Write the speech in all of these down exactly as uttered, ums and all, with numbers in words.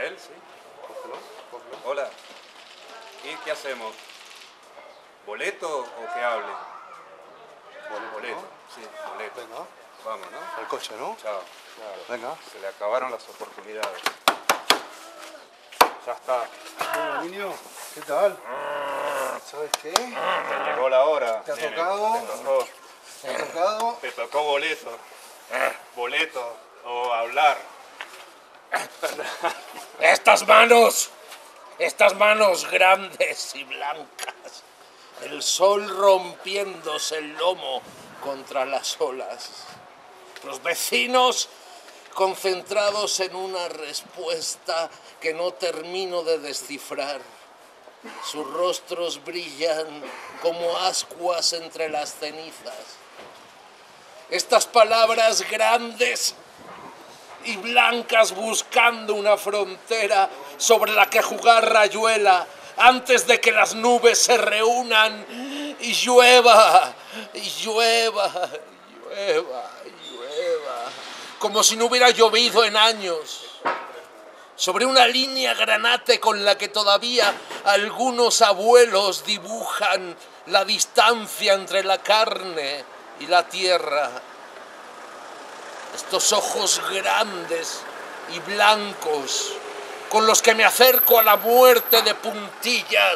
él, sí. Cógelo, cógelo. Hola. ¿Y qué hacemos? ¿Boleto o que hable? Boleto, Boleto, ¿no? sí, boleto. Venga. Vamos, ¿no? Al coche, ¿no? Chao. Claro. Venga. Se le acabaron las oportunidades. Ya está. Bueno, niño, ¿qué tal? ¿Sabes qué? Te llegó la hora. ¿Te ha nene. tocado? Te tocó. ¿Te ha tocado? Te tocó boleto. Boleto o hablar. Estas manos, estas manos grandes y blancas, el sol rompiéndose el lomo contra las olas, los vecinos concentrados en una respuesta que no termino de descifrar. Sus rostros brillan como ascuas entre las cenizas. Estas palabras grandes y blancas buscando una frontera sobre la que jugar rayuela antes de que las nubes se reúnan y llueva, y llueva, y llueva, y llueva, como si no hubiera llovido en años, sobre una línea granate con la que todavía algunos abuelos dibujan la distancia entre la carne y la tierra. Estos ojos grandes y blancos con los que me acerco a la muerte de puntillas.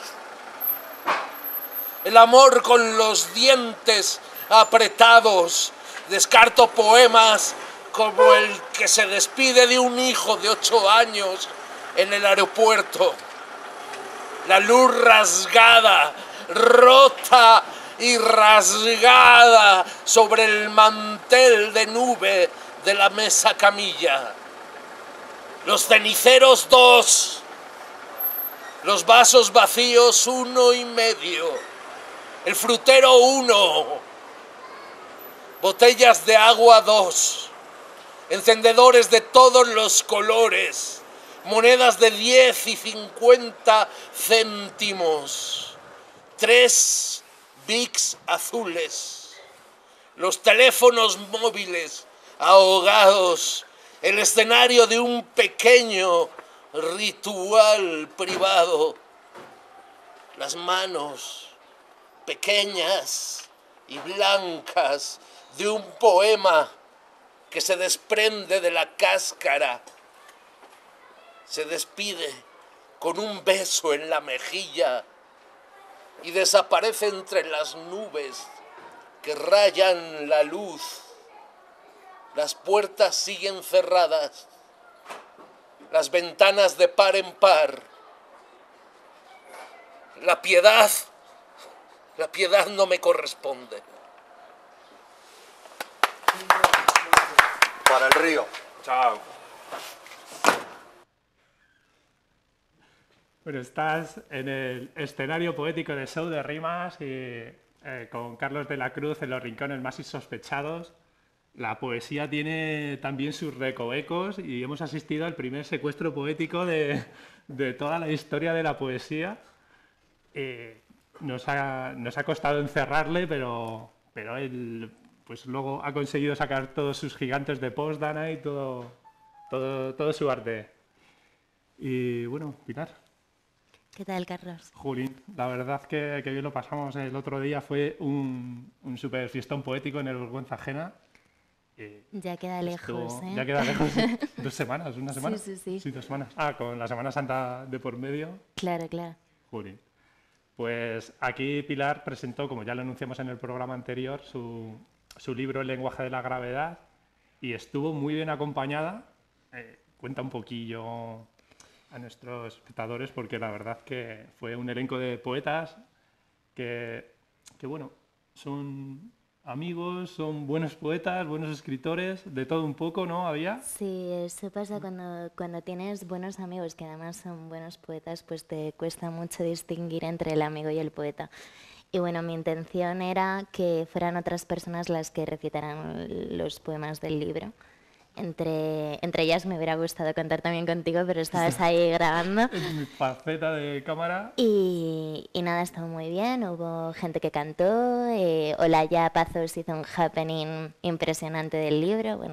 El amor con los dientes apretados. Descarto poemas como el que se despide de un hijo de ocho años en el aeropuerto. La luz rasgada, rota y rasgada sobre el mantel de nube de la mesa camilla. Los ceniceros dos, los vasos vacíos uno y medio, el frutero uno, botellas de agua dos, encendedores de todos los colores, monedas de diez y cincuenta céntimos, tres Bics azules, los teléfonos móviles ahogados, el escenario de un pequeño ritual privado, las manos pequeñas y blancas de un poema que se desprende de la cáscara, se despide con un beso en la mejilla y desaparece entre las nubes que rayan la luz. Las puertas siguen cerradas, las ventanas de par en par. La piedad, la piedad no me corresponde. Para el río. Chao. Bueno, estás en el escenario poético de Show de Rimas y eh, con Carlos de la Cruz en los rincones más insospechados. La poesía tiene también sus recovecos y hemos asistido al primer secuestro poético de, de toda la historia de la poesía. Eh, nos, ha, nos ha costado encerrarle, pero, pero él pues luego ha conseguido sacar todos sus gigantes de Postdana y todo, todo, todo su arte. Y bueno, Pilar. ¿Qué tal, Carlos? Julín, la verdad que, que bien lo pasamos el otro día. Fue un, un súper fiestón poético en el Vergüenza Ajena. Eh, ya queda estuvo, lejos, ¿eh? Ya queda lejos. Dos semanas, una semana. Sí, sí, sí. Sí, dos semanas. Ah, con la Semana Santa de por medio. Claro, claro. Julín. Pues aquí Pilar presentó, como ya lo anunciamos en el programa anterior, su, su libro El lenguaje de la gravedad y estuvo muy bien acompañada. Eh, cuenta un poquillo a nuestros espectadores porque la verdad que fue un elenco de poetas que, que bueno, son amigos, son buenos poetas, buenos escritores, de todo un poco, ¿no? Había. Sí, eso pasa cuando, cuando tienes buenos amigos que además son buenos poetas, pues te cuesta mucho distinguir entre el amigo y el poeta. Y bueno, mi intención era que fueran otras personas las que recitaran los poemas del libro. Entre, entre ellas me hubiera gustado contar también contigo, pero estabas ahí grabando. En mi faceta de cámara. Y, y nada, estuvo muy bien. Hubo gente que cantó. Eh, Olaya Pazos hizo un happening impresionante del libro. Bueno,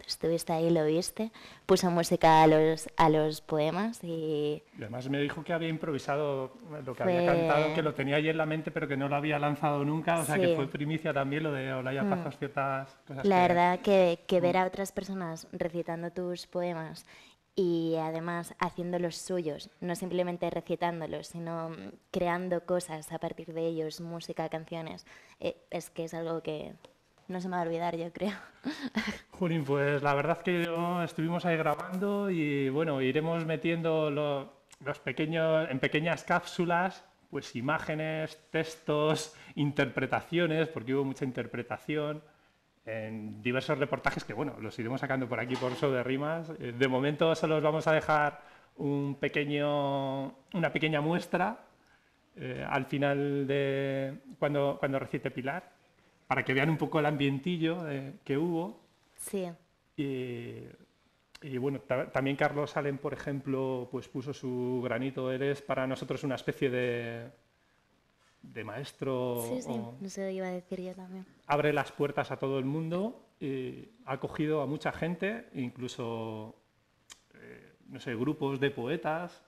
estuviste ahí, lo viste, puso música a los, a los poemas y... Y además me dijo que había improvisado lo que Fue- había cantado, que lo tenía ahí en la mente, pero que no lo había lanzado nunca, o sea Sí. que fue primicia también lo de Olaya Mm. Pazos, ciertas cosas La que... verdad que, que ver a otras personas recitando tus poemas y además haciendo los suyos, no simplemente recitándolos, sino mm, creando cosas a partir de ellos, música, canciones, eh, es que es algo que no se me va a olvidar, yo creo. Jolín, pues la verdad que yo estuvimos ahí grabando y bueno, iremos metiendo lo- los pequeños, en pequeñas cápsulas, pues imágenes, textos, interpretaciones, porque hubo mucha interpretación en diversos reportajes que bueno, los iremos sacando por aquí por Show de Rimas. Eh, De momento solo os vamos a dejar un pequeño, una pequeña muestra eh, al final de cuando, cuando recite Pilar, para que vean un poco el ambientillo eh, que hubo. Sí, Y, y bueno, ta- también Carlos Allen, por ejemplo, pues puso su granito. Él es para nosotros una especie de, de maestro. sí, sí, o- no sé lo que iba a decir yo también. abre las puertas a todo el mundo y ha acogido a mucha gente, incluso, eh, no sé, grupos de poetas.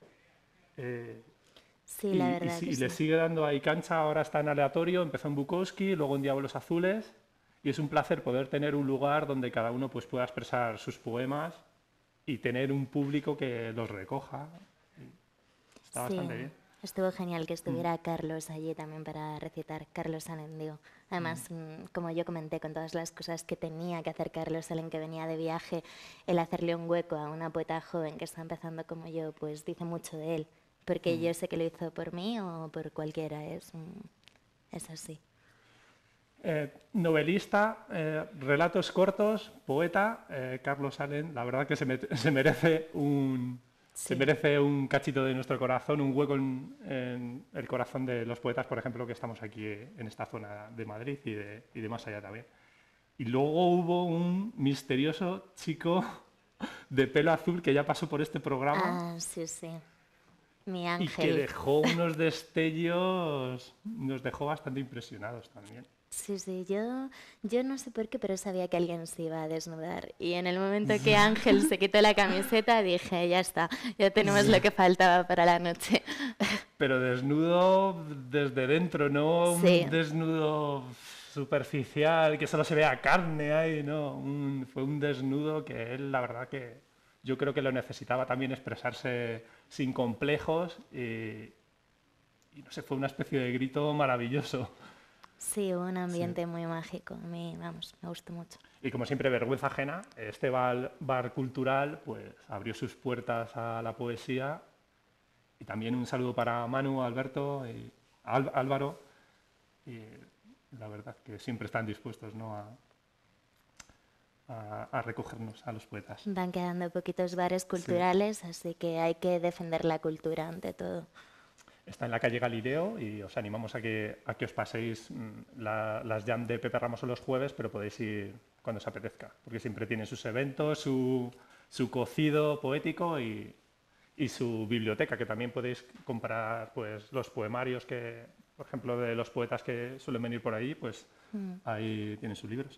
eh, Sí, y, la y verdad si- que y le sí. sigue dando ahí cancha, ahora está en aleatorio, empezó en Bukowski, luego en Diablos Azules, y es un placer poder tener un lugar donde cada uno pues, pueda expresar sus poemas y tener un público que los recoja. Y está Sí, bastante bien. estuvo genial que estuviera Carlos allí también para recitar, Carlos Allen, digo. Además, mm, como yo comenté, con todas las cosas que tenía que hacer Carlos Allen, que venía de viaje, el hacerle un hueco a una poeta joven que está empezando como yo, pues dice mucho de él. Porque yo sé que lo hizo por mí o por cualquiera, es, mm, es así. Eh, novelista, eh, relatos cortos, poeta, eh, Carlos Allen, la verdad que se, me- se merece un se Sí. merece un cachito de nuestro corazón, un hueco en, en el corazón de los poetas, por ejemplo, que estamos aquí eh, en esta zona de Madrid y de, y de más allá también. Y luego hubo un misterioso chico de pelo azul que ya pasó por este programa Ah, sí, sí. Mi y que ángel. dejó unos destellos, nos dejó bastante impresionados también. Sí, sí, yo, yo no sé por qué, pero sabía que alguien se iba a desnudar. Y en el momento que Ángel se quitó la camiseta, dije, ya está, ya tenemos lo que faltaba para la noche. Pero desnudo desde dentro, no Sí. un desnudo superficial que solo se vea carne ahí, no. Un- fue un desnudo que él, la verdad que yo creo que lo necesitaba también expresarse sin complejos y, y no sé, fue una especie de grito maravilloso. Sí, hubo un ambiente muy mágico. A mí, vamos, me gustó mucho. Y como siempre, vergüenza ajena, este bar, bar cultural pues abrió sus puertas a la poesía. Y también un saludo para Manu, Alberto y Ál- Álvaro. Y la verdad que siempre están dispuestos, ¿no?, a, a- a recogernos a los poetas. Van quedando poquitos bares culturales, así que hay que defender la cultura ante todo. Está en la calle Galileo y os animamos a que, a que os paséis mm, la- las jam de Pepe Ramos los jueves, pero podéis ir cuando os apetezca, porque siempre tiene sus eventos, su, su cocido poético y, y su biblioteca, que también podéis comprar pues, los poemarios que, por ejemplo, de los poetas que suelen venir por ahí, pues ahí tienen sus libros.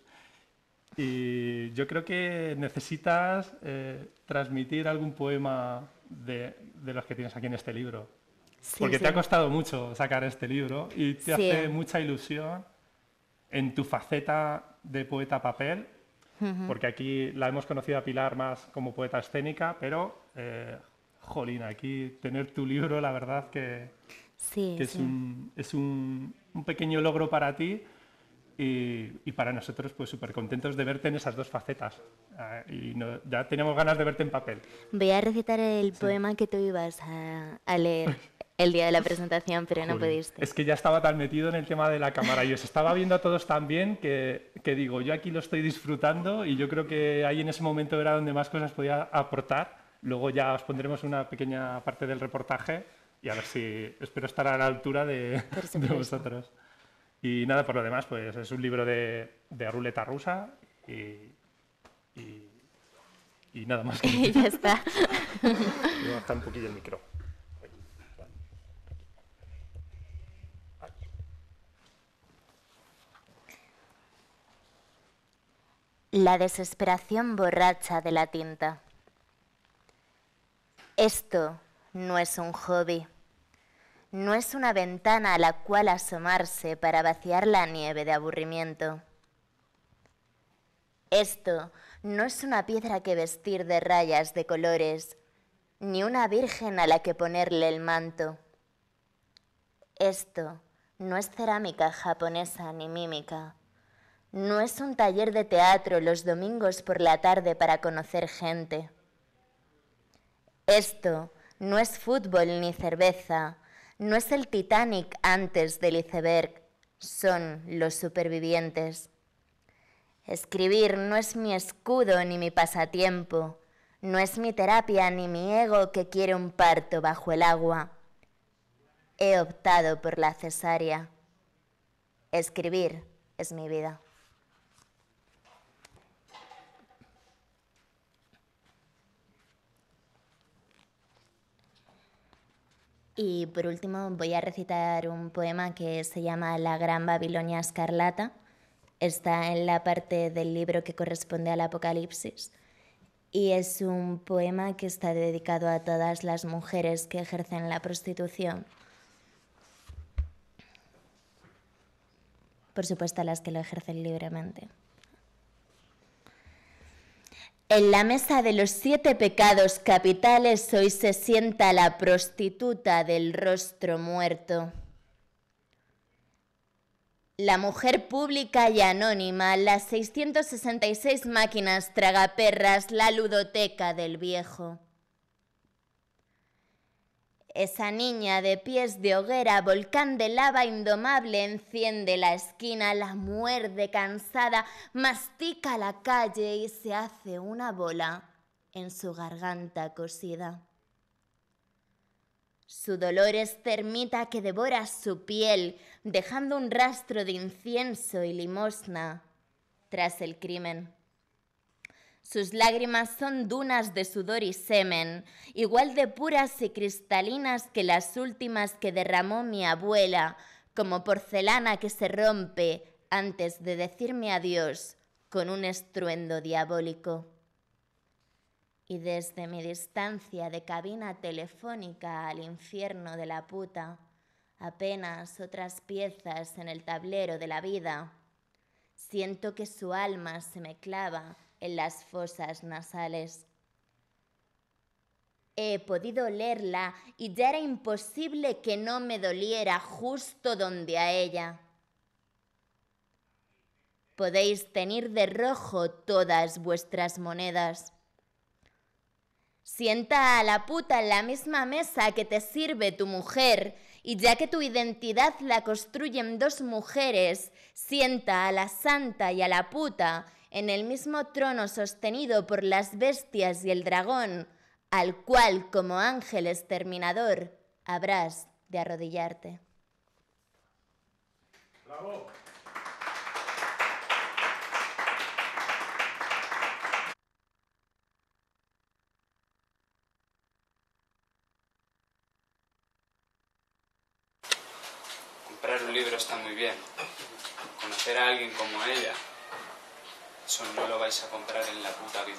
Y yo creo que necesitas eh, transmitir algún poema de, de los que tienes aquí en este libro. Sí, Porque sí. te ha costado mucho sacar este libro y te Sí. hace mucha ilusión en tu faceta de poeta papel, porque aquí la hemos conocido a Pilar más como poeta escénica, pero, eh, jolín, aquí tener tu libro, la verdad que, Sí, que es, sí. un, es un, un pequeño logro para ti y, y para nosotros pues súper contentos de verte en esas dos facetas. Ah, y no- ya teníamos ganas de verte en papel. Voy a recitar el poema que tú ibas a, a leer el día de la presentación, pero no Jolín, pudiste. Es que ya estaba tan metido en el tema de la cámara y os estaba viendo a todos tan bien que, que digo, yo aquí lo estoy disfrutando y yo creo que ahí en ese momento era donde más cosas podía aportar. Luego ya os pondremos una pequeña parte del reportaje y a ver si espero estar a la altura de, Por de supuesto. vosotros. Y nada, por lo demás, pues es un libro de, de ruleta rusa y, y, y nada más. Que Ya está. Voy a bajar un poquillo el micro. La desesperación borracha de la tinta. Esto no es un hobby. No es una ventana a la cual asomarse para vaciar la nieve de aburrimiento. Esto no es una piedra que vestir de rayas de colores, ni una virgen a la que ponerle el manto. Esto no es cerámica japonesa ni mímica. No es un taller de teatro los domingos por la tarde para conocer gente. Esto no es fútbol ni cerveza. No es el Titanic antes del iceberg. Son los supervivientes. Escribir no es mi escudo ni mi pasatiempo. No es mi terapia ni mi ego que quiere un parto bajo el agua. He optado por la cesárea. Escribir es mi vida. Y por último voy a recitar un poema que se llama La Gran Babilonia Escarlata. Está en la parte del libro que corresponde al Apocalipsis. Y es un poema que está dedicado a todas las mujeres que ejercen la prostitución. Por supuesto, a las que lo ejercen libremente. En la mesa de los siete pecados capitales hoy se sienta la prostituta del rostro muerto. La mujer pública y anónima, las seiscientas sesenta y seis máquinas tragaperras, la ludoteca del viejo. Esa niña de pies de hoguera, volcán de lava indomable, enciende la esquina, la muerde cansada, mastica la calle y se hace una bola en su garganta cosida. Su dolor es termita que devora su piel, dejando un rastro de incienso y limosna tras el crimen. Sus lágrimas son dunas de sudor y semen, igual de puras y cristalinas que las últimas que derramó mi abuela, como porcelana que se rompe antes de decirme adiós con un estruendo diabólico. Y desde mi distancia de cabina telefónica al infierno de la puta, apenas otras piezas en el tablero de la vida, siento que su alma se me clava en las fosas nasales. He podido olerla y ya era imposible que no me doliera justo donde a ella. Podéis teñir de rojo todas vuestras monedas. Sienta a la puta en la misma mesa que te sirve tu mujer, y ya que tu identidad la construyen dos mujeres, sienta a la santa y a la puta en el mismo trono sostenido por las bestias y el dragón, al cual, como ángel exterminador, habrás de arrodillarte. ¡Bravo! Comprar un libro está muy bien. Conocer a alguien como ella, eso no lo vais a comprar en la puta vida.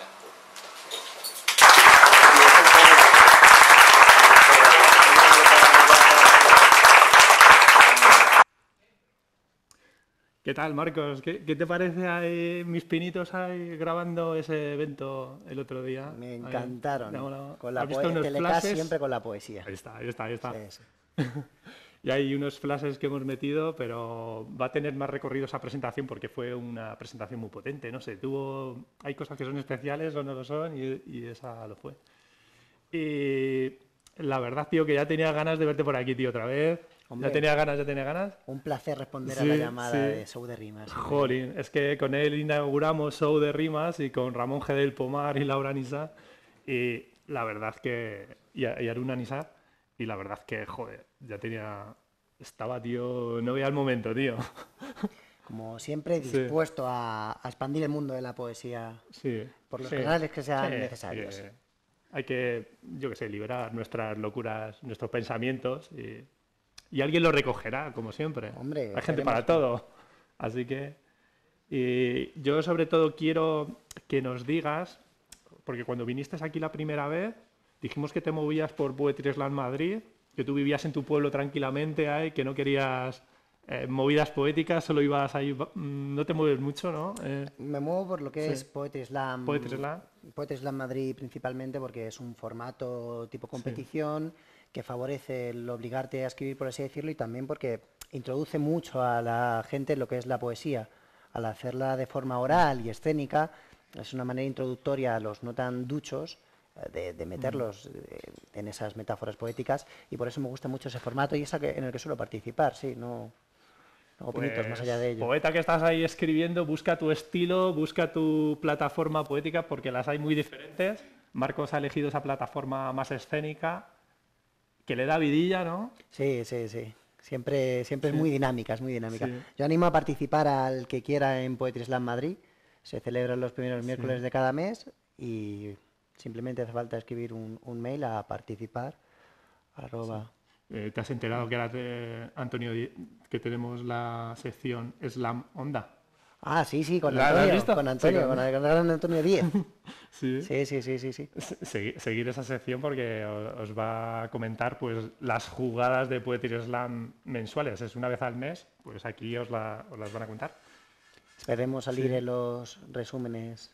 ¿Qué tal, Marcos? ¿Qué, qué te parece ahí, mis pinitos ahí grabando ese evento el otro día? Me encantaron. Ahí, no, con la ¿has visto poe- unos Telecast flashes? siempre con la poesía. Ahí está, ahí está, ahí está. Sí, sí. Y hay unos flashes que hemos metido, pero va a tener más recorrido esa presentación porque fue una presentación muy potente, no sé, tuvo... Hay cosas que son especiales o no lo son y, y esa lo fue. Y la verdad, tío, que ya tenía ganas de verte por aquí, tío, otra vez. Hombre, ya tenía ganas, ya tenía ganas. Un placer responder Sí, a la llamada sí. de Show de Rimas. Jolín, es que con él inauguramos Show de Rimas y con Ramón G. del Pomar y Laura Nisa. Y la verdad que... Y, y Aruna Nisa. Y la verdad que, joder, ya tenía... Estaba, tío... No veía el momento, tío. Como siempre, Sí. dispuesto a, a expandir el mundo de la poesía Sí. por los sí, canales que sean sí, necesarios. eh, hay que, yo qué sé, liberar nuestras locuras, nuestros pensamientos y, y alguien lo recogerá, como siempre. Hombre, hay gente esperemos para que- todo. Así que, Y yo sobre todo quiero que nos digas, porque cuando viniste aquí la primera vez, dijimos que te movías por Poetry Slam Madrid, que tú vivías en tu pueblo tranquilamente ahí, que no querías eh, movidas poéticas, solo ibas ahí, mm, no te mueves mucho, ¿no? Eh, Me muevo por lo que sí. es Poetry Slam, Poetry Slam. Poetry Slam Madrid principalmente porque es un formato tipo competición que favorece el obligarte a escribir, por así decirlo, y también porque introduce mucho a la gente en lo que es la poesía. Al hacerla de forma oral y escénica, es una manera introductoria a los no tan duchos de, de meterlos eh, en esas metáforas poéticas, y por eso me gusta mucho ese formato y es el que- en el que suelo participar, sí, no, no hago pinitos más allá de ello. Poeta que estás ahí escribiendo, busca tu estilo, busca tu plataforma poética, porque las hay muy diferentes. Marcos ha elegido esa plataforma más escénica, que le da vidilla, ¿no? Sí, sí, sí. Siempre, siempre Sí. es muy dinámica, es muy dinámica. Sí. Yo animo a participar al que quiera en Poetry Slam Madrid. Se celebran los primeros miércoles de cada mes y simplemente hace falta escribir un, un mail a participar. Arroba. Eh, ¿Te has enterado que ahora, te- Antonio, Di- que tenemos la sección Slam Onda? Ah, sí, sí, con ¿La- la has Antonio, visto? con Antonio, Sí, con- con el gran Antonio Díez. Sí. Sí, sí, sí, sí, sí. Se- segui- Seguir esa sección porque o- os va a comentar pues las jugadas de Poetry Slam mensuales. Es una vez al mes, pues aquí os, la- os las van a contar. Esperemos salir Sí. en los resúmenes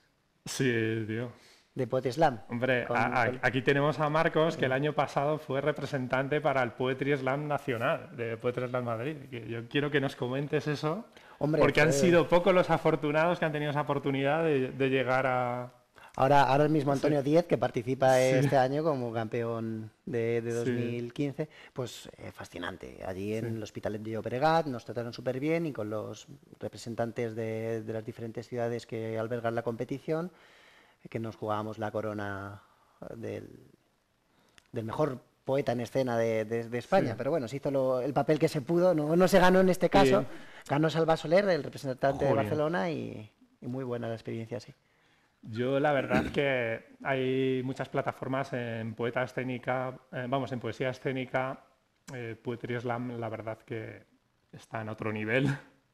Sí, tío. de Poetry Slam. Hombre, Con- a- a- con- aquí tenemos a Marcos, que el año pasado fue representante para el Poetry Slam Nacional de Poetry Slam Madrid. Que yo quiero que nos comentes eso, Hombre, porque han fue- sido pocos los afortunados que han tenido esa oportunidad de, de llegar a... Ahora, ahora mismo Antonio Díez, que participa Sí. este año como campeón de, de Sí. dos mil quince, pues eh, fascinante. Allí en el Hospitalet de Llobregat nos trataron súper bien y con los representantes de, de las diferentes ciudades que albergan la competición, eh, que nos jugábamos la corona del, del mejor poeta en escena de, de- de España. Sí. Pero bueno, se hizo lo- el papel que se pudo, no, no se ganó en este caso. Sí. Ganó Salva Soler, el representante de Joder. Barcelona, y, y muy buena la experiencia, sí. Yo la verdad que hay muchas plataformas en poeta escénica, eh, vamos, en poesía escénica, eh, Poetry Slam, la verdad que está en otro nivel.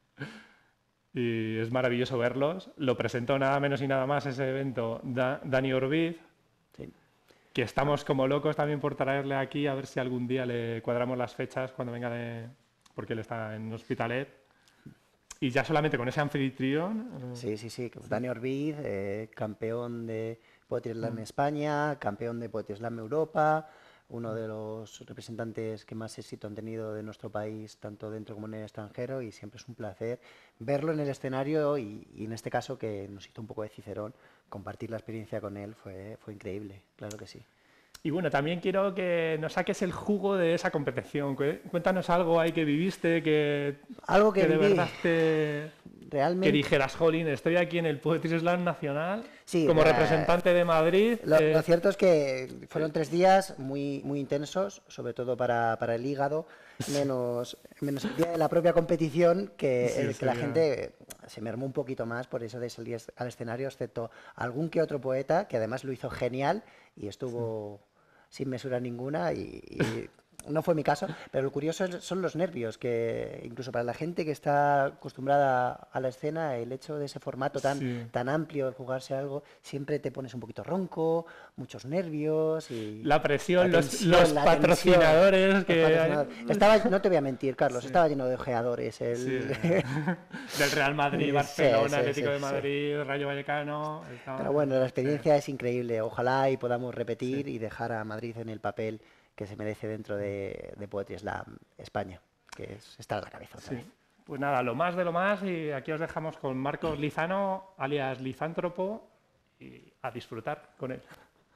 Y es maravilloso verlos. Lo presentó nada menos y nada más ese evento Da- Dani Orbiz, Sí. que estamos como locos también por traerle aquí, a ver si algún día le cuadramos las fechas cuando venga de... porque él está en Hospitalet. Y ya solamente con ese anfitrión... eh, Sí, sí, sí. Dani Orbiz, eh, campeón de Poetry Slam Mm. España, campeón de Poetry Slam Europa, uno de los representantes que más éxito han tenido de nuestro país, tanto dentro como en el extranjero, y siempre es un placer verlo en el escenario y, y en este caso, que nos hizo un poco de Cicerón, compartir la experiencia con él fue, fue increíble, claro que sí. Y bueno, también quiero que nos saques el jugo de esa competición. Cu- Cuéntanos algo ahí que viviste, que, Algo que de viví. verdad te... Realmente... que dijeras, jolín, estoy aquí en el Poetry Slam Nacional, Sí, como eh, representante de Madrid. Lo, eh, lo cierto es que fueron tres días muy, muy intensos, sobre todo para, para el hígado, menos, menos el día de la propia competición, que, Sí, el que sí, la ya. gente se mermó un poquito más por eso de salir al escenario, excepto algún que otro poeta, que además lo hizo genial y estuvo sin mesura ninguna, y, y no fue mi caso, pero lo curioso es- son los nervios, que incluso para la gente que está acostumbrada a la escena, el hecho de ese formato tan, Sí. tan amplio, el jugarse algo, siempre te pones un poquito ronco, muchos nervios y... La presión, los- tensión, los la patrocinadores tensión, que los hay. patrocinadores. Estaba, no te voy a mentir, Carlos, estaba lleno de ojeadores. El... sí, del Real Madrid, Sí, Barcelona, sí, Atlético sí, de sí. Madrid, Rayo Vallecano. estaba- Pero bueno, la experiencia es increíble. Ojalá y podamos repetir y dejar a Madrid en el papel que se merece dentro de, de Poetry Slam España, que es estar a la cabeza otra Sí. vez. Pues nada, lo más de lo más, y aquí os dejamos con Marcos Lizano, alias Lizántropo, y a disfrutar con él.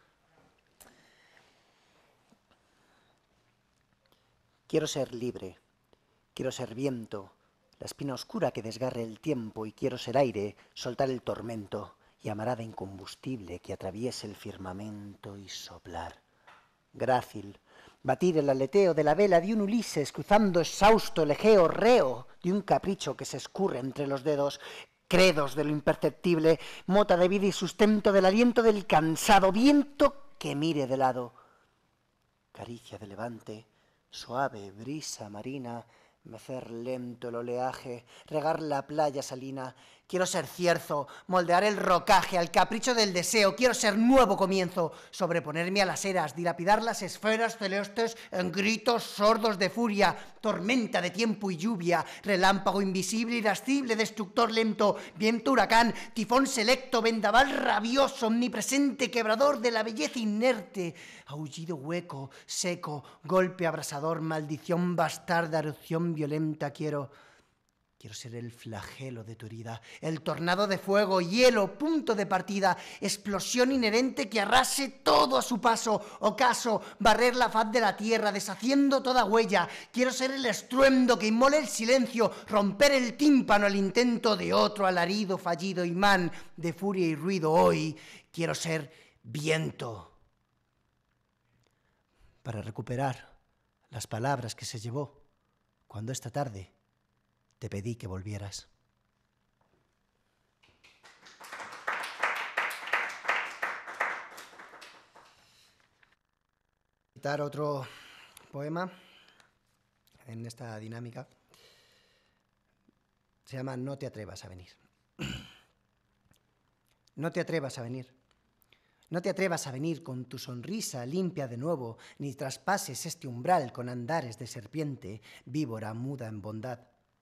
Quiero ser libre, quiero ser viento, la espina oscura que desgarre el tiempo, y quiero ser aire, soltar el tormento, y amarada incombustible que atraviese el firmamento y soplar. Grácil, batir el aleteo de la vela de un Ulises cruzando exhausto el Egeo, reo de un capricho que se escurre entre los dedos, credos de lo imperceptible, mota de vida y sustento del aliento del cansado, viento que mire de lado, caricia de levante, suave brisa marina, mecer lento el oleaje, regar la playa salina, Quiero ser cierzo, moldear el rocaje al capricho del deseo. Quiero ser nuevo comienzo, sobreponerme a las eras, dilapidar las esferas celestes en gritos sordos de furia, tormenta de tiempo y lluvia, relámpago invisible, irascible, destructor lento, viento huracán, tifón selecto, vendaval rabioso, omnipresente, quebrador de la belleza inerte, aullido hueco, seco, golpe abrasador, maldición bastarda, erupción violenta. Quiero... Quiero ser el flagelo de tu herida, el tornado de fuego, hielo, punto de partida, explosión inherente que arrase todo a su paso, ocaso, barrer la faz de la tierra, deshaciendo toda huella. Quiero ser el estruendo que inmole el silencio, romper el tímpano al intento de otro alarido fallido, imán de furia y ruido. Hoy quiero ser viento. Para recuperar las palabras que se llevó cuando esta tarde te pedí que volvieras. Citar otro poema en esta dinámica. Se llama No te atrevas a venir. No te atrevas a venir. No te atrevas a venir con tu sonrisa limpia de nuevo, ni traspases este umbral con andares de serpiente, víbora muda en bondad.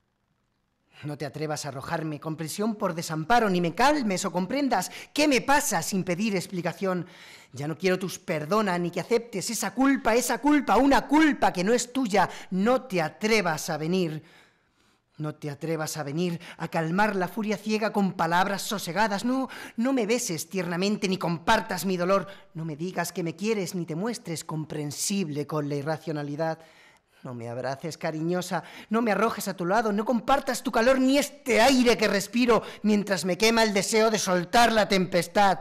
No te atrevas a arrojarme con presión por desamparo, ni me calmes o comprendas qué me pasa sin pedir explicación. Ya no quiero tus perdona, ni que aceptes esa culpa, esa culpa, una culpa que no es tuya. No te atrevas a venir. No te atrevas a venir a calmar la furia ciega con palabras sosegadas. No, no me beses tiernamente ni compartas mi dolor. No me digas que me quieres ni te muestres comprensible con la irracionalidad. No me abraces, cariñosa, no me arrojes a tu lado, no compartas tu calor ni este aire que respiro mientras me quema el deseo de soltar la tempestad.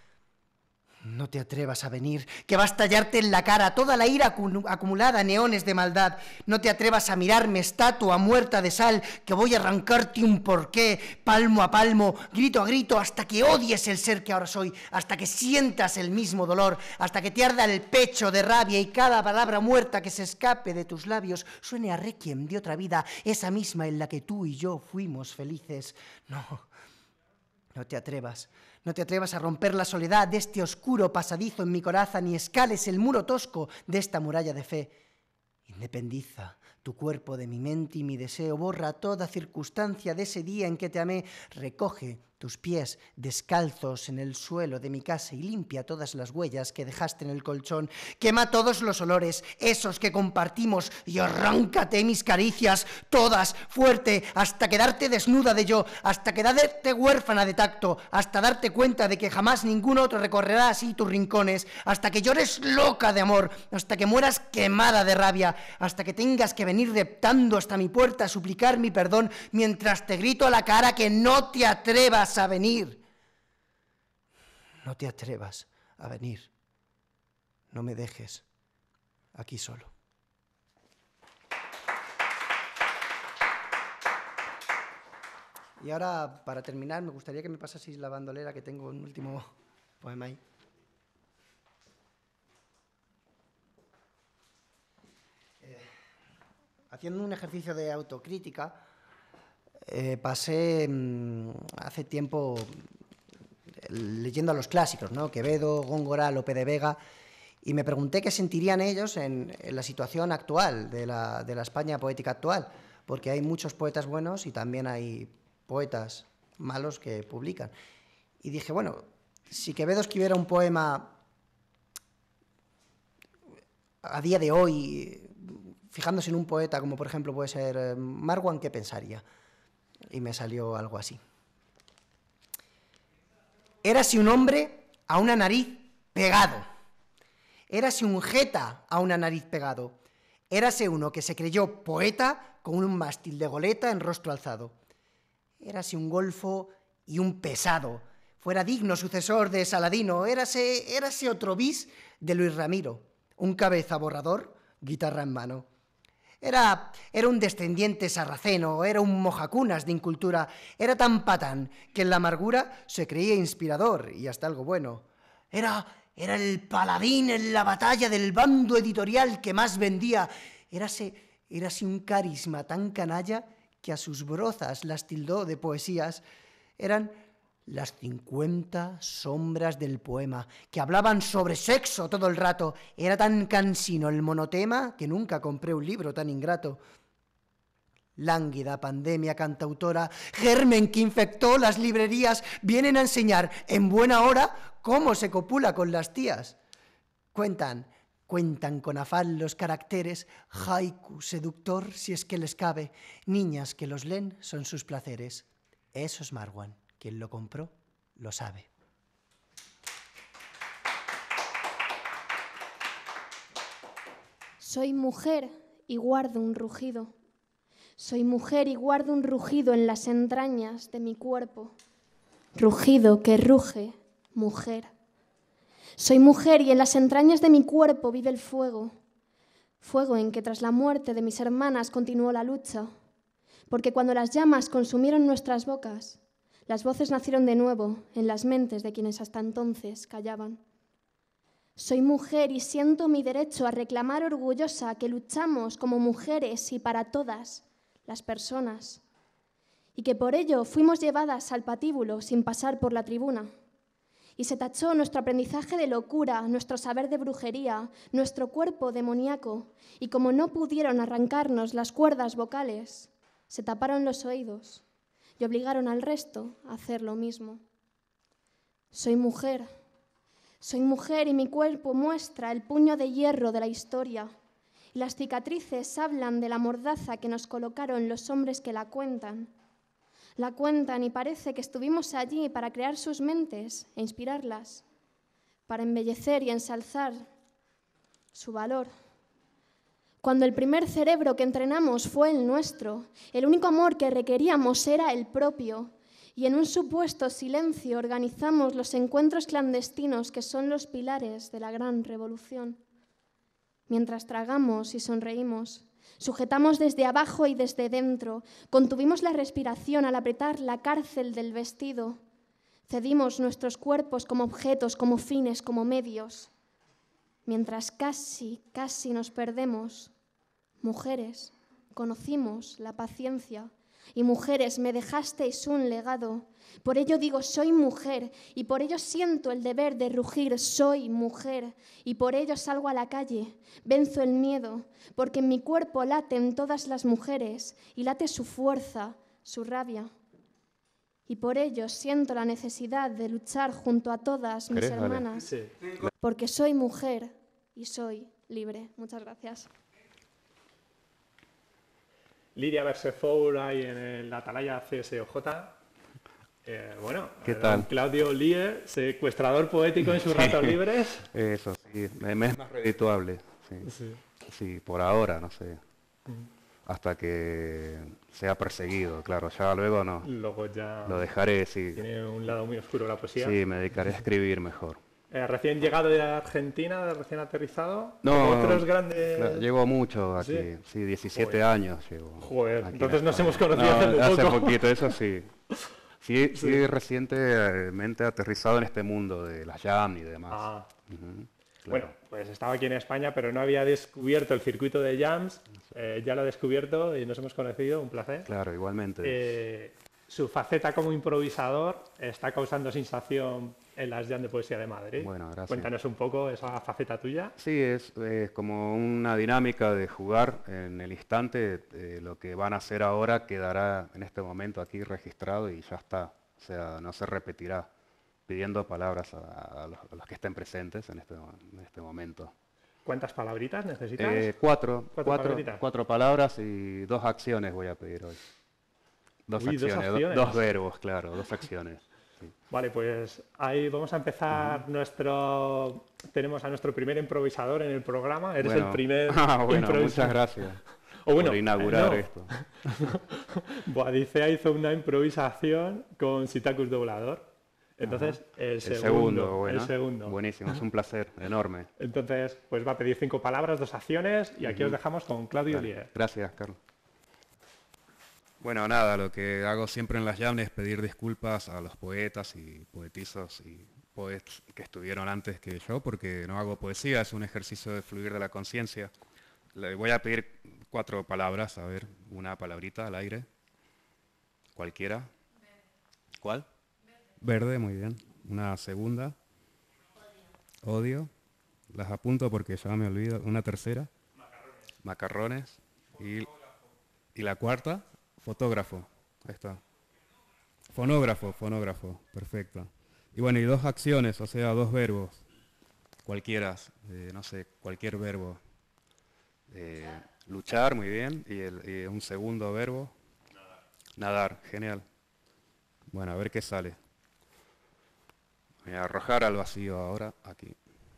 No te atrevas a venir, que va a estallarte en la cara toda la ira acumulada, neones de maldad. No te atrevas a mirarme, estatua muerta de sal, que voy a arrancarte un porqué, palmo a palmo, grito a grito, hasta que odies el ser que ahora soy, hasta que sientas el mismo dolor, hasta que te arda el pecho de rabia y cada palabra muerta que se escape de tus labios suene a requiem de otra vida, esa misma en la que tú y yo fuimos felices. No, no te atrevas. No te atrevas a romper la soledad de este oscuro pasadizo en mi coraza, ni escales el muro tosco de esta muralla de fe. Independiza tu cuerpo de mi mente y mi deseo, borra toda circunstancia de ese día en que te amé, recoge tus pies descalzos en el suelo de mi casa y limpia todas las huellas que dejaste en el colchón. Quema todos los olores, esos que compartimos, y arráncate mis caricias, todas, fuerte, hasta quedarte desnuda de yo, hasta quedarte huérfana de tacto, hasta darte cuenta de que jamás ningún otro recorrerá así tus rincones, hasta que llores loca de amor, hasta que mueras quemada de rabia, hasta que tengas que venir reptando hasta mi puerta a suplicar mi perdón, mientras te grito a la cara que no te atrevas a venir. No te atrevas a venir. No me dejes aquí solo. Y ahora, para terminar, me gustaría que me pasaseis la bandolera, que tengo un último poema ahí. Eh, haciendo un ejercicio de autocrítica, Eh, pasé mmm, hace tiempo leyendo a los clásicos, ¿no? Quevedo, Góngora, Lope de Vega, y me pregunté qué sentirían ellos en, en la situación actual, de la, de la España poética actual, porque hay muchos poetas buenos y también hay poetas malos que publican. Y dije, bueno, si Quevedo escribiera un poema a día de hoy, fijándose en un poeta como por ejemplo puede ser Marwan, ¿qué pensaría? Y me salió algo así. Érase un hombre a una nariz pegado. Érase un jeta a una nariz pegado. Érase uno que se creyó poeta con un mástil de goleta en rostro alzado. Érase un golfo y un pesado. Fuera digno sucesor de Saladino. Érase, érase otro bis de Luis Ramiro. Un cabeza borrador, guitarra en mano. Era, era un descendiente sarraceno, era un mojacunas de incultura, era tan patán que en la amargura se creía inspirador y hasta algo bueno. Era, era el paladín en la batalla del bando editorial que más vendía. Érase, érase un carisma tan canalla que a sus brozas las tildó de poesías. Eran las cincuenta sombras del poema, que hablaban sobre sexo todo el rato. Era tan cansino el monotema que nunca compré un libro tan ingrato. Lánguida pandemia cantautora, germen que infectó las librerías, vienen a enseñar en buena hora cómo se copula con las tías. Cuentan, cuentan con afán los caracteres, haiku seductor si es que les cabe, niñas que los leen son sus placeres. Eso es Marwan, quien lo compró lo sabe. Soy mujer y guardo un rugido. Soy mujer y guardo un rugido en las entrañas de mi cuerpo. Rugido que ruge, mujer. Soy mujer y en las entrañas de mi cuerpo vive el fuego. Fuego en que tras la muerte de mis hermanas continuó la lucha. Porque cuando las llamas consumieron nuestras bocas, las voces nacieron de nuevo en las mentes de quienes hasta entonces callaban. Soy mujer y siento mi derecho a reclamar orgullosa que luchamos como mujeres y para todas las personas, y que por ello fuimos llevadas al patíbulo sin pasar por la tribuna. Y se tachó nuestro aprendizaje de locura, nuestro saber de brujería, nuestro cuerpo demoníaco, y como no pudieron arrancarnos las cuerdas vocales, se taparon los oídos y obligaron al resto a hacer lo mismo. Soy mujer, soy mujer y mi cuerpo muestra el puño de hierro de la historia, y las cicatrices hablan de la mordaza que nos colocaron los hombres que la cuentan. La cuentan y parece que estuvimos allí para crear sus mentes e inspirarlas, para embellecer y ensalzar su valor. Cuando el primer cerebro que entrenamos fue el nuestro, el único amor que requeríamos era el propio, y en un supuesto silencio organizamos los encuentros clandestinos que son los pilares de la gran revolución. Mientras tragamos y sonreímos, sujetamos desde abajo y desde dentro, contuvimos la respiración al apretar la cárcel del vestido, cedimos nuestros cuerpos como objetos, como fines, como medios. Mientras casi, casi nos perdemos, mujeres, conocimos la paciencia, y mujeres, me dejasteis un legado. Por ello digo, soy mujer, y por ello siento el deber de rugir, soy mujer, y por ello salgo a la calle, venzo el miedo, porque en mi cuerpo laten todas las mujeres, y late su fuerza, su rabia. Y por ello siento la necesidad de luchar junto a todas mis hermanas, sí, porque soy mujer y soy libre. Muchas gracias. Lidia Bersefour ahí en el Atalaya C S O J. Eh, bueno, ¿qué tal? Claudio Lier, secuestrador poético en sus ratos libres. Eso, sí, me es más redituable. Sí. Sí. Sí, por ahora, no sé. Hasta que sea perseguido, claro, ya luego no. Luego ya lo dejaré, sí. Tiene un lado muy oscuro la poesía. Sí, me dedicaré a escribir mejor. Eh, ¿Recién llegado de Argentina, recién aterrizado? No, otros grandes... claro, llevo mucho aquí, sí, sí diecisiete Joder. años llevo. Joder, entonces nos hemos conocido no, hace poco. Hace poquito, eso sí. Sí, sí, sí, recientemente aterrizado en este mundo de la jam y demás. Ah. Uh-huh, claro. Bueno, pues estaba aquí en España, pero no había descubierto el circuito de jams. Eh, ya lo he descubierto y nos hemos conocido, un placer. Claro, igualmente. Eh, su faceta como improvisador está causando sensación en las jam de poesía de Madrid. Bueno, gracias. Cuéntanos un poco esa faceta tuya. Sí, es, es como una dinámica de jugar en el instante. Eh, lo que van a hacer ahora quedará en este momento aquí registrado y ya está. O sea, no se repetirá, pidiendo palabras a, a, los, a los que estén presentes en este, en este momento. ¿Cuántas palabritas necesitas? Eh, cuatro, cuatro, cuatro, cuatro palabras y dos acciones voy a pedir hoy. Dos, Uy, acciones, dos acciones, dos verbos, claro, dos acciones. Sí. Vale, pues ahí vamos a empezar uh-huh. nuestro... Tenemos a nuestro primer improvisador en el programa. Eres bueno. el primer ah, bueno, improvisador. Muchas gracias o bueno, por inaugurar no. esto. Boadicea hizo una improvisación con Sitacus Doblador. Entonces, el, el segundo, segundo, bueno, el segundo. Buenísimo, es un placer enorme. Entonces, pues va a pedir cinco palabras, dos acciones, y aquí uh-huh. os dejamos con Claudio vale. Lier. Gracias, Carlos. Bueno, nada, lo que hago siempre en las jams es pedir disculpas a los poetas y poetizos y poetas que estuvieron antes que yo, porque no hago poesía, es un ejercicio de fluir de la conciencia. Le voy a pedir cuatro palabras, a ver, una palabrita al aire, cualquiera. ¿Cuál? Verde, muy bien. Una segunda. Odio. Las apunto porque ya me olvido. Una tercera. Macarrones. Y, y la cuarta, fotógrafo. Ahí está. Fonógrafo, fonógrafo. Perfecto. Y bueno, y dos acciones, o sea, dos verbos. Cualquiera, eh, no sé, cualquier verbo. Eh, luchar, muy bien. Y, el, y un segundo verbo. Nadar. Nadar, genial. Bueno, a ver qué sale. Voy a arrojar al vacío ahora, aquí.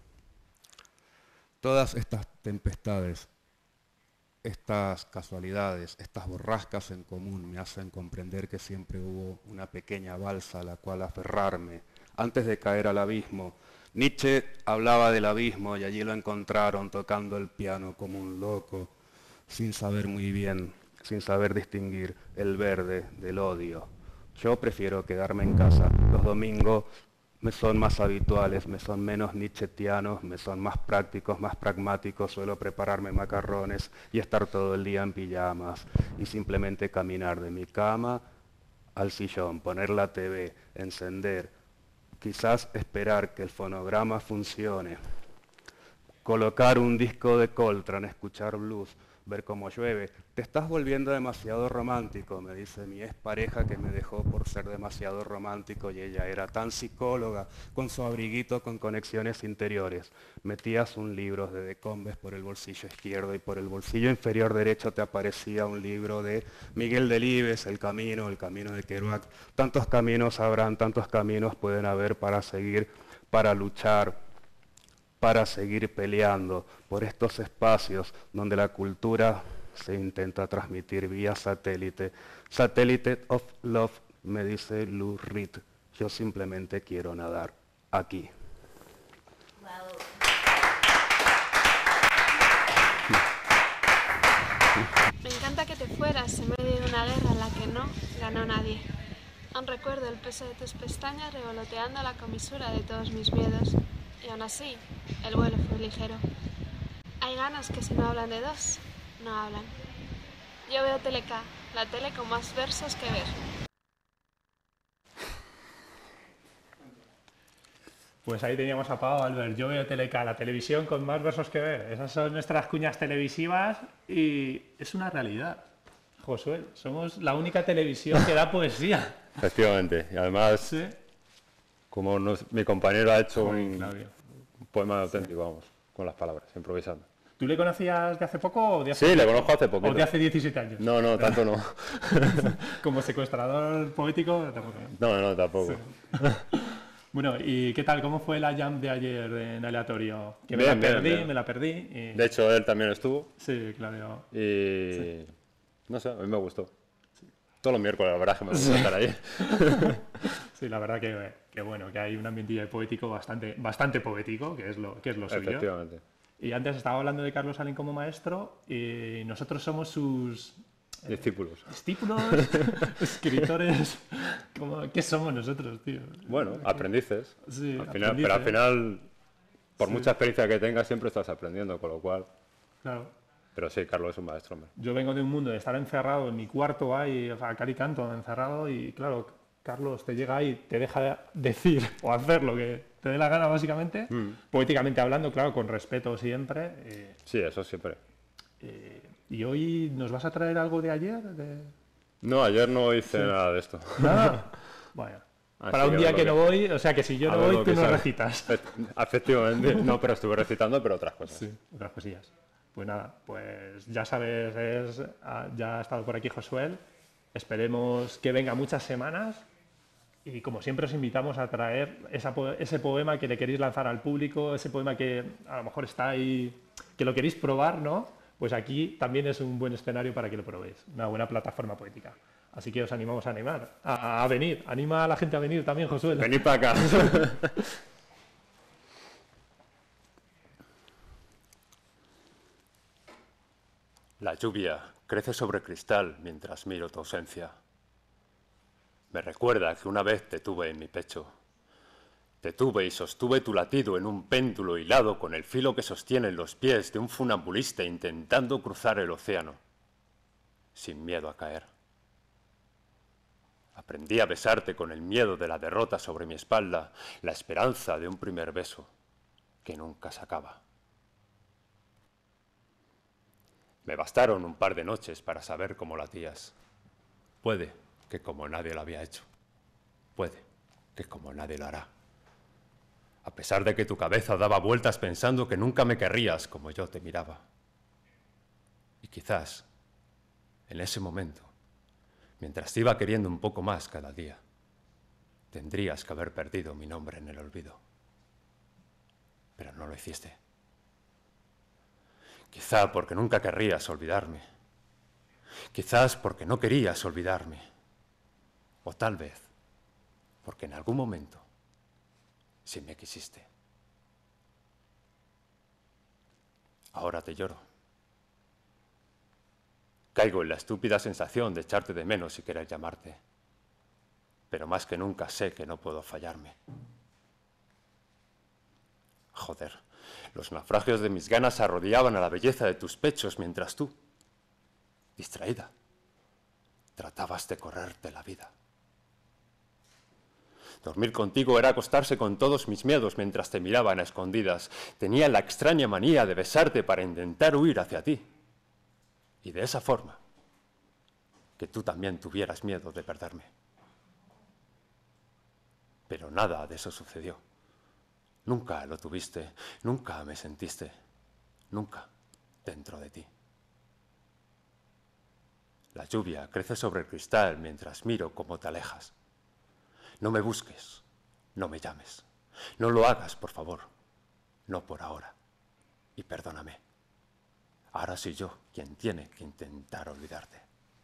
Todas estas tempestades, estas casualidades, estas borrascas en común me hacen comprender que siempre hubo una pequeña balsa a la cual aferrarme antes de caer al abismo. Nietzsche hablaba del abismo y allí lo encontraron tocando el piano como un loco, sin saber muy bien, sin saber distinguir el verde del odio. Yo prefiero quedarme en casa. Los domingos me son más habituales, me son menos nietzschetianos, me son más prácticos, más pragmáticos. Suelo prepararme macarrones y estar todo el día en pijamas y simplemente caminar de mi cama al sillón, poner la T V, encender, quizás esperar que el fonograma funcione, colocar un disco de Coltrane, escuchar blues, ver cómo llueve. Te estás volviendo demasiado romántico, me dice mi expareja que me dejó por ser demasiado romántico y ella era tan psicóloga, con su abriguito con conexiones interiores. Metías un libro de De Combes por el bolsillo izquierdo y por el bolsillo inferior derecho te aparecía un libro de Miguel Delibes, El Camino, El Camino de Kerouac. Tantos caminos habrán, tantos caminos pueden haber para seguir, para luchar, para seguir peleando por estos espacios donde la cultura se intenta transmitir vía satélite. Satellite of Love, me dice Lou Reed. Yo simplemente quiero nadar aquí. Wow. Me encanta que te fueras en medio de una guerra en la que no ganó nadie. Aún recuerdo el peso de tus pestañas revoloteando la comisura de todos mis miedos. Y aún así, el vuelo fue ligero. Hay ganas que si no hablan de dos, no hablan. Yo veo Teleca, la tele con más versos que ver. Pues ahí teníamos a Pau Albert. Yo veo Teleca, la televisión con más versos que ver. Esas son nuestras cuñas televisivas y es una realidad. Josué, somos la única televisión que da poesía. Efectivamente, y además... Sí. Como nos, mi compañero ha hecho Joder, un, Claudio. un poema auténtico, vamos, con las palabras, improvisando. ¿Tú le conocías de hace poco o de hace Sí, le conozco hace poquito. ¿O de hace diecisiete años? No, no, tanto no. Como secuestrador poético, tampoco. No, no, tampoco. Sí. Bueno, ¿y qué tal? ¿Cómo fue la jam de ayer en aleatorio? Que me Bien, la perdí, bien, bien. me la perdí. Y... De hecho, él también estuvo. Sí, Claudio. Y... Sí. No sé, a mí me gustó. Todos los miércoles, la verdad, que me gusta estar ahí. Sí, la verdad que, que bueno, que hay un ambientillo poético bastante, bastante poético, que es lo, que es lo suyo. Efectivamente. Y antes estaba hablando de Carlos Allen como maestro y nosotros somos sus... Discípulos. Eh, discípulos, escritores... ¿Cómo, ¿Qué somos nosotros, tío? Bueno, aprendices. Sí, al final, aprendices. pero al final, por Sí. mucha experiencia que tengas, siempre estás aprendiendo, con lo cual... Claro. Pero sí, Carlos es un maestro, hombre. Yo vengo de un mundo de estar encerrado en mi cuarto ahí, o sea, cal y canto encerrado y claro, Carlos te llega ahí, te deja decir o hacer lo que te dé la gana básicamente, Mm. poéticamente hablando, claro, con respeto siempre. eh, Sí, eso siempre. eh, y hoy nos vas a traer algo de ayer, de... No, ayer no hice Sí. nada de esto. Nada. Bueno, Así para un que día ver lo que que- no voy, o sea que si yo a no ver voy, lo tú que no sale. recitas. Efectivamente. No, pero estuve recitando, pero otras cosas. Sí, otras cosillas. Pues nada, pues ya sabes, es, ah, ya ha estado por aquí Josué. Esperemos que venga muchas semanas y como siempre os invitamos a traer esa po- ese poema que le queréis lanzar al público, ese poema que a lo mejor está ahí, que lo queréis probar, ¿no? Pues aquí también es un buen escenario para que lo probéis, una buena plataforma poética. Así que os animamos a animar, a, a venir, anima a la gente a venir también, Josué. Venid para acá. La lluvia crece sobre cristal mientras miro tu ausencia. Me recuerda que una vez te tuve en mi pecho. Te tuve y sostuve tu latido en un péndulo hilado con el filo que sostienen los pies de un funambulista intentando cruzar el océano, sin miedo a caer. Aprendí a besarte con el miedo de la derrota sobre mi espalda, la esperanza de un primer beso que nunca se acaba. Me bastaron un par de noches para saber cómo latías. Puede que como nadie lo había hecho. Puede que como nadie lo hará. A pesar de que tu cabeza daba vueltas pensando que nunca me querrías como yo te miraba. Y quizás, en ese momento, mientras te iba queriendo un poco más cada día, tendrías que haber perdido mi nombre en el olvido. Pero no lo hiciste. Quizá porque nunca querrías olvidarme. Quizás porque no querías olvidarme. O tal vez porque en algún momento sí me quisiste. Ahora te lloro. Caigo en la estúpida sensación de echarte de menos y querer llamarte. Pero más que nunca sé que no puedo fallarme. Joder, los naufragios de mis ganas se arrodillaban a la belleza de tus pechos mientras tú, distraída, tratabas de correrte la vida. Dormir contigo era acostarse con todos mis miedos mientras te miraban a escondidas. Tenía la extraña manía de besarte para intentar huir hacia ti. Y de esa forma, que tú también tuvieras miedo de perderme. Pero nada de eso sucedió. Nunca lo tuviste, nunca me sentiste, nunca dentro de ti. La lluvia crece sobre el cristal mientras miro cómo te alejas. No me busques, no me llames. No lo hagas, por favor. No por ahora. Y perdóname. Ahora soy yo quien tiene que intentar olvidarte.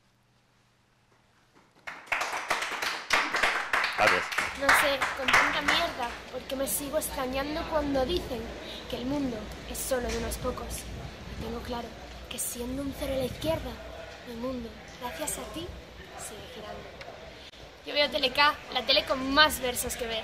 Adiós. No sé, con tanta mierda, porque me sigo extrañando cuando dicen que el mundo es solo de unos pocos. Y tengo claro que siendo un cero a la izquierda, el mundo, gracias a ti, sigue girando. Yo veo Tele K, la tele con más versos que ver.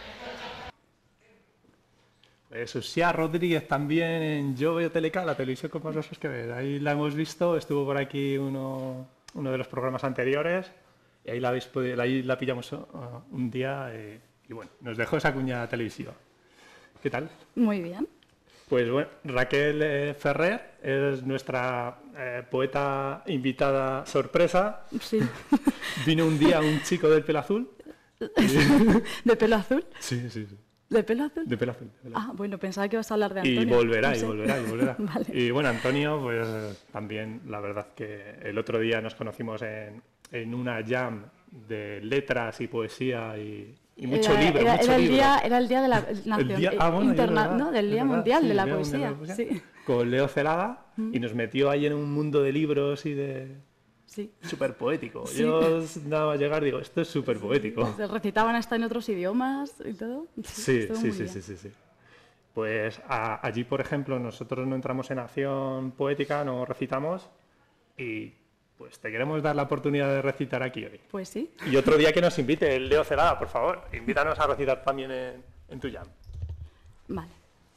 Eh, Susia Rodríguez también en Yo Veo Tele K, la televisión con más versos que ver. Ahí la hemos visto, estuvo por aquí uno, uno de los programas anteriores. Y ahí la, habéis podido, ahí la pillamos uh, un día eh, y bueno, nos dejó esa cuña televisiva. ¿Qué tal? Muy bien. Pues bueno, Raquel eh, Ferrer es nuestra eh, poeta invitada sorpresa. Sí. Vino un día un chico del pelo azul. ¿De pelo azul? Sí, sí, sí. ¿De pelo azul? De pelo azul. De pelo azul. Ah, bueno, pensaba que ibas a hablar de Antonio. Y volverá, no y sé. volverá, y volverá. Vale. Y bueno, Antonio, pues también, la verdad que el otro día nos conocimos en, en una jam de letras y poesía y, y mucho era, libro, era, mucho era el libro. día, era el día de la nación, El día- ah, bueno, interna- es verdad, ¿no? del es Día verdad, Mundial sí, de la Día Poesía. Mundial de la Sí. Con Leo Celada Mm. y nos metió ahí en un mundo de libros y de... Sí. Súper poético. Sí. Yo nada más llegar digo, esto es súper poético. Se recitaban hasta en otros idiomas y todo. Sí, estuvo sí, muy sí, bien. sí, sí, sí. Pues a- allí, por ejemplo, nosotros no entramos en acción poética, no recitamos y pues te queremos dar la oportunidad de recitar aquí hoy. Pues sí. Y otro día que nos invite el Leo Celada, por favor, invítanos a recitar también en, en tu jam. Vale.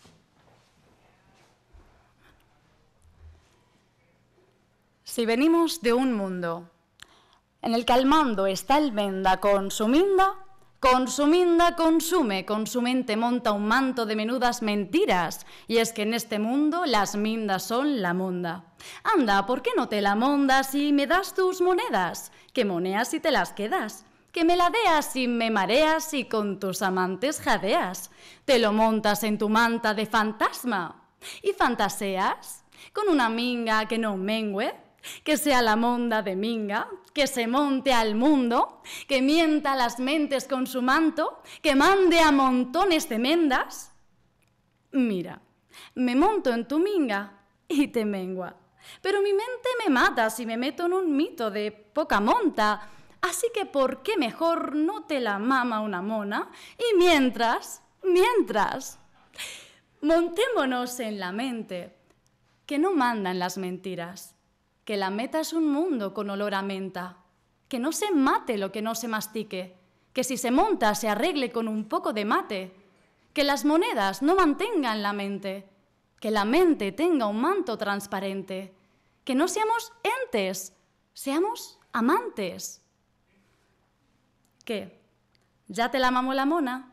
Si venimos de un mundo en el que al mando está el menda con su minda, con su minda consume, con su mente monta un manto de menudas mentiras, y es que en este mundo las mindas son la monda. Anda, ¿por qué no te la mondas y me das tus monedas? Que moneas y te las quedas. Que me ladeas y me mareas y con tus amantes jadeas. Te lo montas en tu manta de fantasma y fantaseas con una minga que no mengüe, que sea la monda de minga, que se monte al mundo, que mienta las mentes con su manto, que mande a montones de mendas. Mira, me monto en tu minga y te mengua, pero mi mente me mata si me meto en un mito de poca monta. Así que, ¿por qué mejor no te la mama una mona? Y mientras, mientras, montémonos en la mente, que no mandan las mentiras, que la meta es un mundo con olor a menta, que no se mate lo que no se mastique, que si se monta se arregle con un poco de mate, que las monedas no mantengan la mente, que la mente tenga un manto transparente, que no seamos entes, seamos amantes. ¿Qué? ¿Ya te la mamó la mona?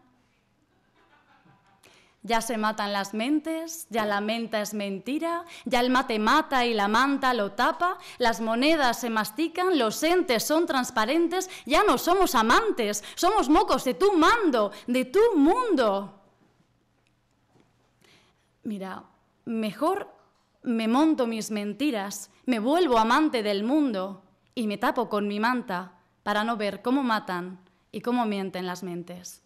Ya se matan las mentes, ya la menta es mentira, ya el mate mata y la manta lo tapa, las monedas se mastican, los entes son transparentes, ya no somos amantes, somos mocos de tu mando, de tu mundo. Mira, mejor me monto mis mentiras, me vuelvo amante del mundo y me tapo con mi manta para no ver cómo matan y cómo mienten las mentes.